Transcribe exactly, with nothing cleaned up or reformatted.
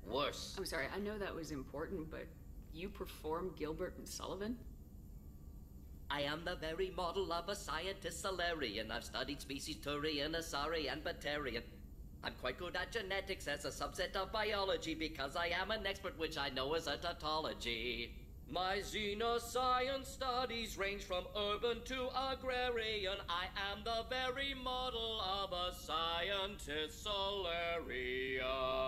Worse. I'm sorry, I know that was important, but you perform Gilbert and Sullivan? I am the very model of a scientist Salarian. I've studied species Turian, Asari, and Batarian. I'm quite good at genetics as a subset of biology because I am an expert, which I know is a tautology. My xenoscience studies range from urban to agrarian. I am the very model of a scientist Salarian.